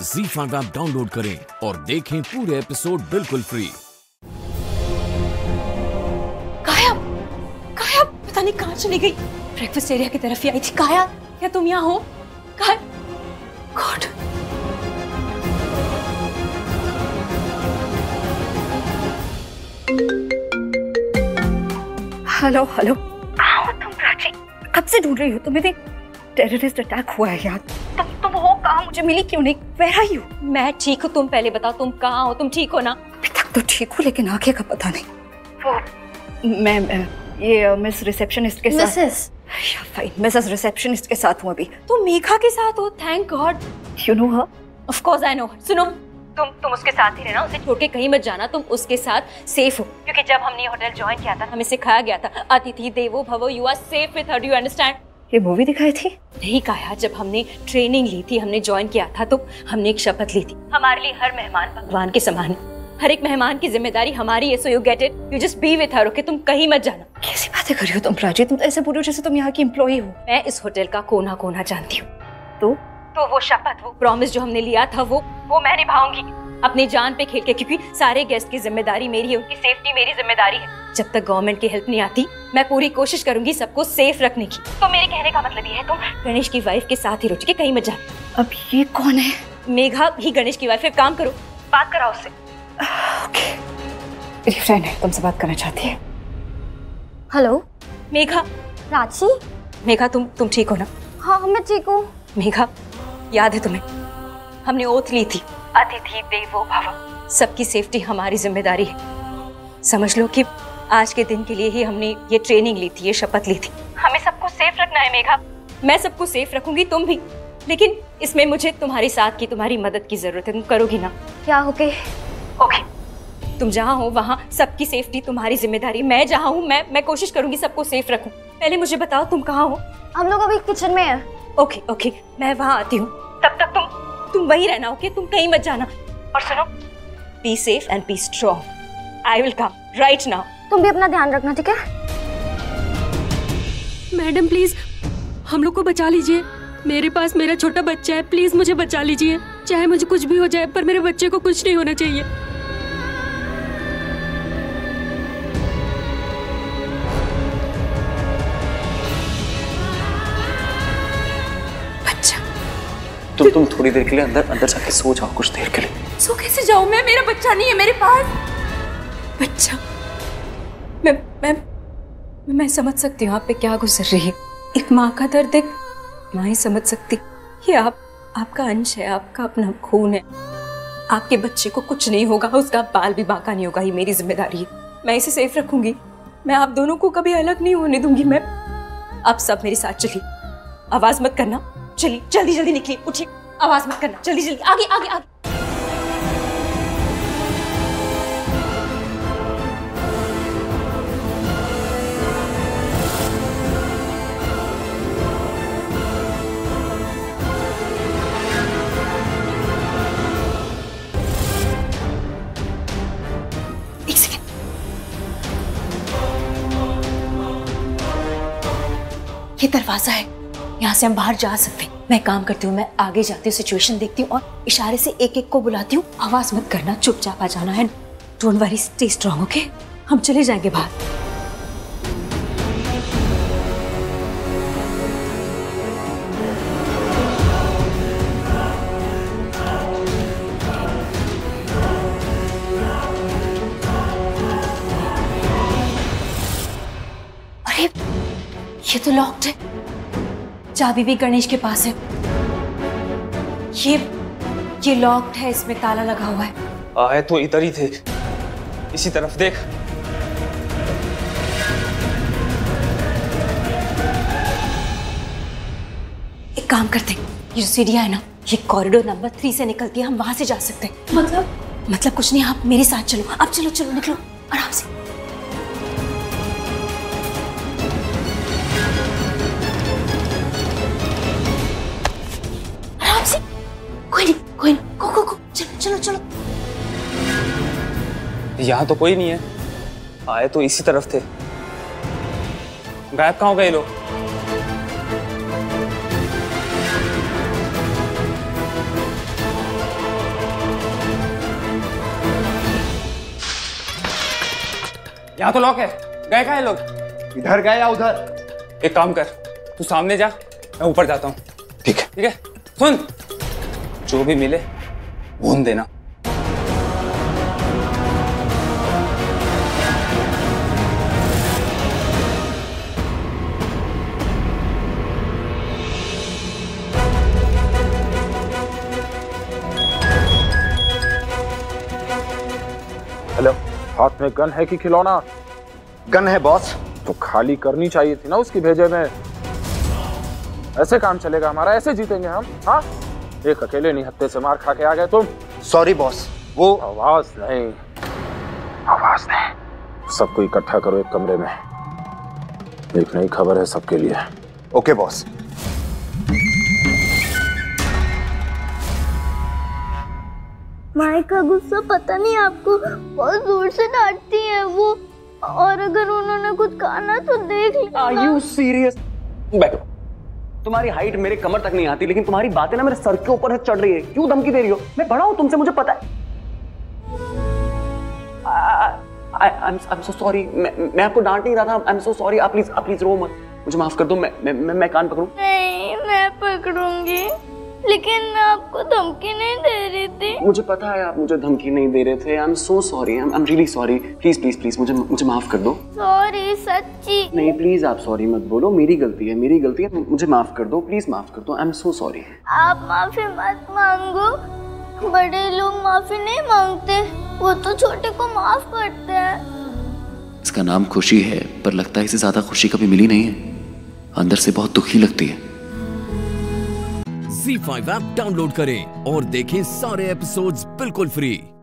ZEE5 app download करें और देखें पूरे एपिसोड बिल्कुल फ्री। काया, काया पता नहीं कहाँ चली गई। ब्रेकफास्ट एरिया की तरफ ही आई थी। काया, क्या तुम यहाँ हो? काया, गॉड। हेलो हेलो, कहाँ हो तुम प्राची? कब से ढूंढ रही हो तुम्हें? टेररिस्ट अटैक हुआ है यार। तुम हो कहाँ? मुझे मिली क्यों नहीं? Where are you? मैं ठीक हूँ, तुम पहले बताओ तुम कहाँ हो? तुम ठीक हो ना? अभी तक तो ठीक हूँ लेकिन आगे का पता नहीं। वो मैं ये मिस रिसेप्शनिस्ट के साथ। मिसेस? फाइन, मिसेस रिसेप्शनिस्ट के साथ हूँ अभी। तुम मेघा के साथ हो? Thank God. You know her? Of course I know her. सुनो, तुम उसके साथ ही रहना, उसे छोड़ के कहीं मत जाना। तुम उसके साथ सेफ हो, क्योंकि जब हमने ये होटल ज्वाइन किया था हमें सिखाया गया था अतिथि देवो भव। You are safe with her. Do you understand? ये मूवी दिखाई थी? नहीं काया, जब हमने ट्रेनिंग ली थी, हमने ज्वाइन किया था तो हमने एक शपथ ली थी, हमारे लिए हर मेहमान भगवान के समान है। हर एक मेहमान की जिम्मेदारी हमारी है। So you get it? You just be with her, okay? तुम कहीं मत जाना। कैसी बातें कर रही हो तुम प्राची? तुम तो ऐसे बोलो जैसे तुम यहाँ की एम्प्लॉई हो। मैं इस होटल का कोना कोना जानती हूँ। तो वो शपथ, वो प्रॉमिस जो हमने लिया था वो मैं निभाऊंगी अपनी जान पे खेल के, क्योंकि सारे गेस्ट की जिम्मेदारी मेरी है, उनकी सेफ्टी मेरी जिम्मेदारी है। जब तक गवर्नमेंट की हेल्प नहीं आती मैं पूरी कोशिश करूंगी सबको सेफ रखने की। तो मेरे कहने का मतलब ये है तुम गणेश की वाइफ के साथ ही रुक के कहीं मत जाना। अब ये कौन है? मेघा ही गणेश की वाइफ है। काम करो, बात कराओ उससे। ओके, मेरी फ्रेंड है, तुमसे बात करना चाहती है। हेलो मेघा। प्राची? मेघा तुम ठीक हो ना? हाँ मैं ठीक हूँ। मेघा, याद है तुम्हें हमने ओथ ली थी अतिथि देवो भव। सबकी सेफ्टी हमारी जिम्मेदारी है। समझ लो कि आज के दिन के लिए ही हमने ये ट्रेनिंग ली थी, ये शपथ ली थी। हमें सबको सेफ रखना है मेघा। मैं सबको सेफ रखूंगी, तुम भी, लेकिन इसमें मुझे तुम्हारी साथ की, तुम्हारी मदद की जरूरत है। तुम करोगी ना? क्या? Okay okay. तुम जहाँ हो वहाँ सबकी सेफ्टी तुम्हारी जिम्मेदारी। मैं जहाँ हूँ मैं कोशिश करूंगी सबको सेफ रखूं। पहले मुझे बताओ तुम कहाँ हो? हम लोग अभी किचन में हैं। ओके ओके, मैं वहाँ आती हूँ। तब तक तुम वहीं रहना, ओके? तुम कहीं मत जाना। और सुनो, be safe and be strong. I will come right now. तुम भी अपना ध्यान रखना, ठीक है? मैडम प्लीज हम लोग को बचा लीजिए। मेरे पास मेरा छोटा बच्चा है, प्लीज मुझे बचा लीजिए। चाहे मुझे कुछ भी हो जाए पर मेरे बच्चे को कुछ नहीं होना चाहिए। तुम थोड़ी देर के लिए अंदर जाके सो जाओ, कुछ देर के लिए। सो कैसे जाऊं मैं? मेरा बच्चा नहीं है मेरे पास। बच्चा? मैं समझ सकती हूँ आप पे क्या गुजर रही है। एक माँ का दर्द एक माँ ही समझ सकती। ये आपका अंश है, आपका अपना खून है। आपके बच्चे को कुछ नहीं होगा, उसका बाल भी बांका नहीं होगा। ये मेरी जिम्मेदारी है, मैं इसे सेफ रखूंगी। मैं आप दोनों को कभी अलग नहीं होने दूंगी। मैं आप सब मेरे साथ चलिए, आवाज मत करना। चलिए जल्दी जल्दी निकलिए, उठिए, आवाज मत करना, जल्दी जल्दी आगे आगे आगे। एक सेकेंड, ये दरवाजा है, यहाँ से हम बाहर जा सकते हैं। मैं काम करती हूँ, मैं आगे जाती हूँ, सिचुएशन देखती हूँ और इशारे से एक एक को बुलाती हूँ। आवाज मत करना, चुपचाप आ जाना है। Don't worry, stay strong, okay? हम चले जाएंगे बाहर। अरे ये तो लॉक्ड है। चाबी भी गणेश के पास है। ये लॉक्ड है, इसमें ताला लगा हुआ है। आए तो इधर ही थे, इसी तरफ देख। एक काम करते हैं, ये जो सीढ़ियां है ना, ये कॉरिडोर नंबर 3 से निकलती है, हम वहां से जा सकते हैं। मतलब कुछ नहीं, आप मेरे साथ चलो। अब चलो चलो, निकलो आराम से। कोई नहीं, गो चलो चलो चलो। यहाँ तो कोई नहीं है, आए तो इसी तरफ थे। गायब कहाँ हो गए लोग? यहाँ तो लॉक है। गए कहाँ है लोग? इधर गए या उधर? एक काम कर, तू सामने जा, मैं ऊपर जाता हूँ। ठीक है। ठीक है, सुन, जो भी मिले भून देना। हेलो, हाथ में गन है कि खिलौना? गन है बॉस। तो खाली करनी चाहिए थी ना उसकी भेजे में। ऐसे काम चलेगा हमारा? ऐसे जीतेंगे हम? हाँ, एक अकेले नहीं हत्ते से मार खा के आ गए तुम। सॉरी बॉस, वो आवाज नहीं, आवाज नहीं। सबको इकट्ठा करो एक कमरे में, एक नई खबर है सबके लिए। Okay boss. माई का गुस्सा पता नहीं आपको बहुत जोर से डांटती है वो, और अगर उन्होंने कुछ कहा ना तो देख लेना। Are you serious? बैठो। तुम्हारी हाइट मेरे कमर तक नहीं आती, लेकिन तुम्हारी बातें ना मेरे सर के ऊपर से चढ़ रही है। क्यों धमकी दे रही हो? मैं बड़ा हूं तुमसे, मुझे पता है। I'm so sorry। मैं आपको डांट नहीं रहा था। I'm so sorry। आप प्लीज रो मत, मुझे माफ कर दो। मैं कान पकड़ूं? नहीं, मैं पकड़ूंगी, लेकिन मैं आपको धमकी नहीं दे रही थी। मुझे पता है आप मुझे धमकी नहीं दे रहे थे। I'm so sorry। I'm really sorry। Please मुझे माफ कर दो। सॉरी, सच्ची। नहीं प्लीज आप सॉरी मत बोलो, मेरी गलती है, मुझे माफ कर दो, प्लीज माफ कर दो। I'm so sorry। आप माफी मत मांगो, बड़े लोग माफी नहीं मांगते, वो तो छोटे को माफ करते हैं। इसका नाम खुशी है, पर लगता है इसे ज्यादा खुशी कभी मिली नहीं है। अंदर से बहुत दुखी लगती है। ZEE5 ऐप डाउनलोड करें और देखें सारे एपिसोड्स बिल्कुल फ्री।